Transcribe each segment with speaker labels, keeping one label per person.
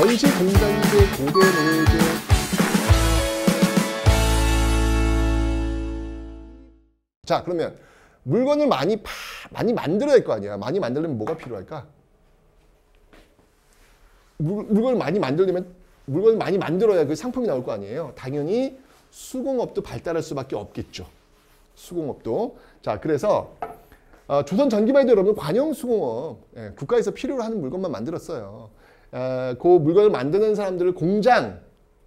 Speaker 1: 원시 공장제, 고대 노예제. 자, 그러면 물건을 많이 만들어야 할 거 아니야. 많이 만들려면 뭐가 필요할까? 물건을 많이 만들려면 물건을 많이 만들어야 그 상품이 나올 거 아니에요. 당연히 수공업도 발달할 수밖에 없겠죠. 수공업도. 자, 그래서 조선 전기만 해도 여러분 관영수공업, 국가에서 필요로 하는 물건만 만들었어요. 그 물건을 만드는 사람들을 공장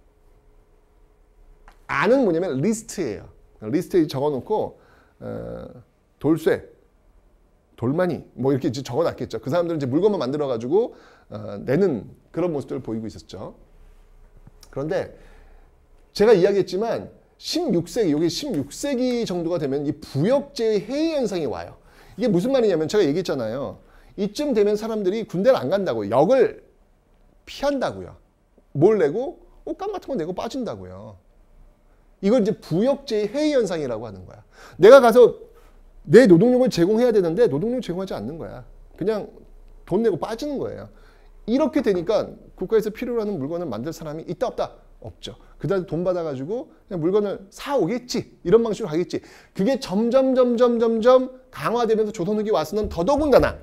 Speaker 1: 안은 뭐냐면 리스트예요. 리스트에 적어놓고 돌쇠, 돌만이 뭐 이렇게 적어놨겠죠. 그 사람들은 이제 물건만 만들어가지고 내는 그런 모습들을 보이고 있었죠. 그런데 제가 이야기했지만 16세기, 여기 16세기 정도가 되면 이 부역제의 해이 현상이 와요. 이게 무슨 말이냐면 제가 얘기했잖아요. 이쯤 되면 사람들이 군대를 안 간다고요. 역을 피한다고요. 뭘 내고? 옷감 같은 거 내고 빠진다고요. 이걸 이제 부역제의 해이 현상이라고 하는 거야. 내가 가서 내 노동력을 제공해야 되는데 노동력을 제공하지 않는 거야. 그냥 돈 내고 빠지는 거예요. 이렇게 되니까 국가에서 필요로 하는 물건을 만들 사람이 있다 없다? 없죠. 그다음에 돈 받아가지고 그냥 물건을 사오겠지. 이런 방식으로 가겠지. 그게 점점 강화되면서 조선 후기 와서는 더더군다나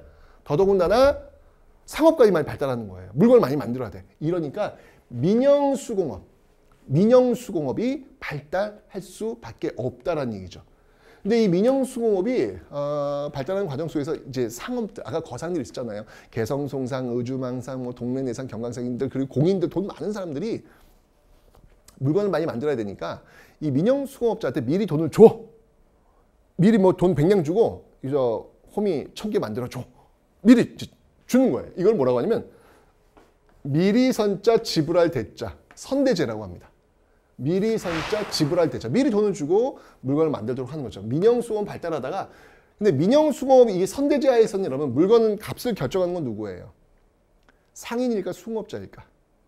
Speaker 1: 상업까지 많이 발달하는 거예요. 물건을 많이 만들어야 돼. 이러니까 민영수공업이 발달할 수밖에 없다라는 얘기죠. 근데 이 민영수공업이 발달하는 과정 속에서 이제 상업들, 아까 거상들이 있었잖아요. 개성, 송상, 의주망상, 뭐 동래내상, 경강상인들, 그리고 공인들, 돈 많은 사람들이 물건을 많이 만들어야 되니까 이 민영수공업자한테 미리 돈을 줘. 미리 뭐 돈 100냥 주고 저 호미 1000개 만들어 줘. 미리 주는 거예요. 이걸 뭐라고 하냐면 미리 선자 지불할 대자, 선대제라고 합니다. 미리 선자 지불할 대자. 미리 돈을 주고 물건을 만들도록 하는 거죠. 민영수공업 발달하다가 근데 민영수공업이 이게 선대제하에서는 여러분 물건은 값을 결정하는 건 누구예요? 상인일까 수공업자일까?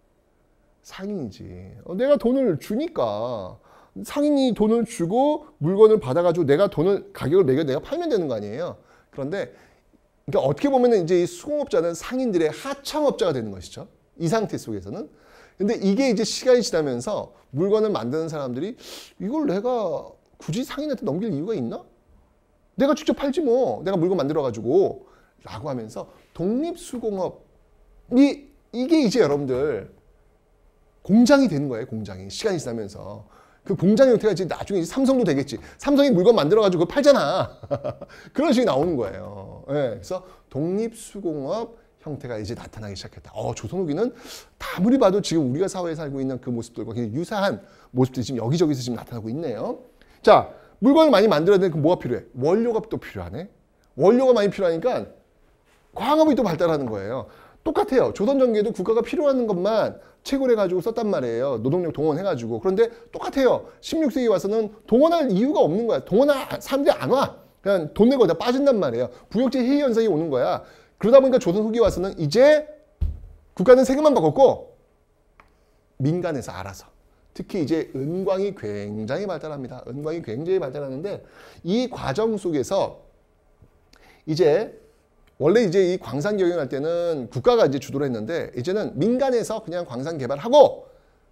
Speaker 1: 상인이지. 내가 돈을 주니까 상인이 돈을 주고 물건을 받아가지고 내가 가격을 매겨 내가 팔면 되는 거 아니에요. 그런데 그러니까 어떻게 보면 이제 이 수공업자는 상인들의 하청업자가 되는 것이죠. 이 상태 속에서는. 근데 이게 이제 시간이 지나면서 물건을 만드는 사람들이 이걸 내가 굳이 상인한테 넘길 이유가 있나? 내가 직접 팔지 뭐. 내가 물건 만들어가지고 라고 하면서 독립수공업이 이게 이제 여러분들 공장이 되는 거예요. 공장이. 시간이 지나면서. 그 공장의 형태가 이제 나중에 이제 삼성도 되겠지. 삼성이 물건 만들어가지고 그거 팔잖아. 그런 식이 나오는 거예요. 네, 그래서 독립수공업 형태가 이제 나타나기 시작했다. 조선 후기는 아무리 봐도 지금 우리가 사회에 살고 있는 그 모습들과 굉장히 유사한 모습들이 지금 여기저기서 지금 나타나고 있네요. 자, 물건을 많이 만들어야 되니까 뭐가 필요해? 원료가 또 필요하네. 원료가 많이 필요하니까 광업이 또 발달하는 거예요. 똑같아요. 조선 전기에도 국가가 필요한 것만 채굴해가지고 썼단 말이에요. 노동력 동원해가지고. 그런데 똑같아요. 16세기 와서는 동원할 이유가 없는 거야. 사람들이 안 와. 그냥 돈 내고 다 빠진단 말이에요. 부역제 해이 현상이 오는 거야. 그러다 보니까 조선 후기 와서는 이제 국가는 세금만 바꿨고 민간에서 알아서. 특히 이제 은광이 굉장히 발달합니다. 은광이 굉장히 발달하는데 이 과정 속에서 이제 원래 이제 이 광산 경영할 때는 국가가 이제 주도를 했는데 이제는 민간에서 그냥 광산 개발하고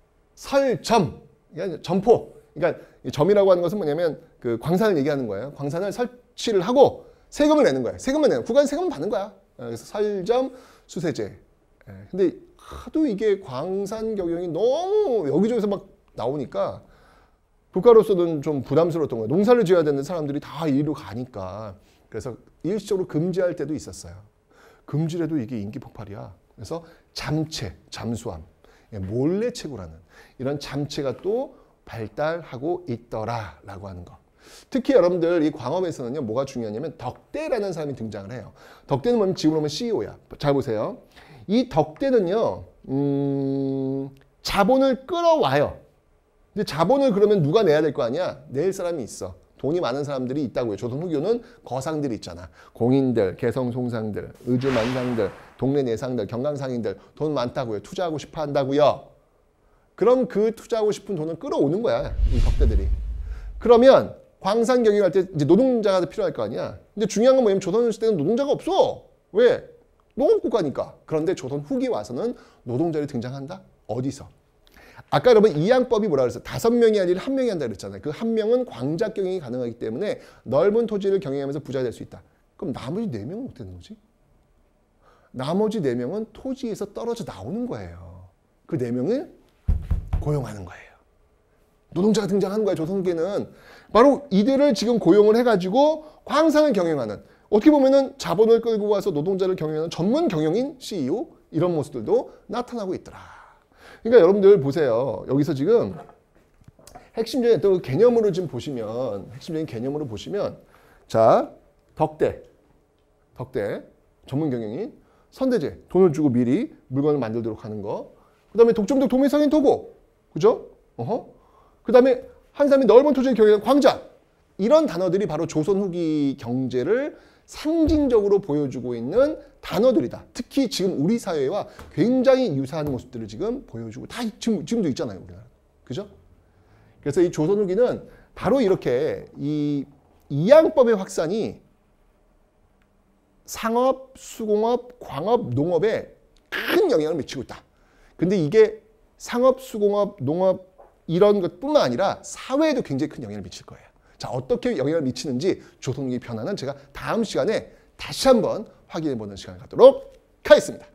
Speaker 1: 설점, 그러니까 점포. 그러니까 점이라고 하는 것은 뭐냐면 그 광산을 얘기하는 거예요. 광산을 설치를 하고 세금을 내는 거예요. 세금만 내는 거예요. 국가는 세금을 받는 거야. 그래서 설점, 수세제. 근데 하도 이게 광산 경영이 너무 여기저기서 막 나오니까 국가로서는 좀 부담스러웠던 거예요. 농사를 지어야 되는 사람들이 다 이리로 가니까. 그래서 일시적으로 금지할 때도 있었어요. 금지래도 이게 인기 폭발이야. 그래서 잠체, 잠수함, 몰래 채굴하는 이런 잠체가 또 발달하고 있더라라고 하는 거. 특히 여러분들 이 광업에서는요 뭐가 중요하냐면 덕대라는 사람이 등장을 해요. 덕대는 뭐냐면 지금 보면 CEO야. 잘 보세요. 이 덕대는요 자본을 끌어와요. 근데 자본을 그러면 누가 내야 될 거 아니야? 낼 사람이 있어. 돈이 많은 사람들이 있다고요. 조선 후기는 거상들이 있잖아. 공인들, 개성, 송상들, 의주만상들, 동네 내상들, 경강상인들 돈 많다고요. 투자하고 싶어 한다고요. 그럼 그 투자하고 싶은 돈을 끌어오는 거야. 이 덕대들이. 그러면 광산 경영할 때 이제 노동자가 필요할 거 아니야. 근데 중요한 건 뭐냐면 조선 시대는 노동자가 없어. 왜? 농업국가니까. 그런데 조선 후기 와서는 노동자들이 등장한다? 어디서? 아까 여러분 이양법이 뭐라 그랬어요? 5명이 아니라 1명이 한다 그랬잖아요. 그 1명은 광작 경영이 가능하기 때문에 넓은 토지를 경영하면서 부자가 될 수 있다. 그럼 나머지 4명은 어떻게 되는 거지? 나머지 4명은 토지에서 떨어져 나오는 거예요. 그 4명을 고용하는 거예요. 노동자가 등장하는 거예요. 조선후기에는. 바로 이들을 지금 고용을 해가지고 광산을 경영하는, 어떻게 보면은 자본을 끌고 와서 노동자를 경영하는 전문 경영인 CEO, 이런 모습들도 나타나고 있더라. 그러니까 여러분들 보세요. 여기서 지금 핵심적인 또 개념으로 지금 보시면, 핵심적인 개념으로 보시면, 자, 덕대, 전문 경영인, 선대제, 돈을 주고 미리 물건을 만들도록 하는 거. 그 다음에 독점적 도매상인 도고, 그죠? 그 다음에 한 사람이 넓은 토지를 경영하는 광자. 이런 단어들이 바로 조선 후기 경제를 상징적으로 보여주고 있는 단어들이다. 특히 지금 우리 사회와 굉장히 유사한 모습들을 지금 보여주고, 다 지금도 있잖아요, 우리나라. 그죠? 그래서 이 조선 후기는 바로 이렇게 이 이양법의 확산이 상업, 수공업, 광업, 농업에 큰 영향을 미치고 있다. 근데 이게 상업, 수공업, 농업 이런 것뿐만 아니라 사회에도 굉장히 큰 영향을 미칠 거예요. 자, 어떻게 영향을 미치는지 조선 후기 변화는 제가 다음 시간에 다시 한번 확인해 보는 시간을 갖도록 하겠습니다.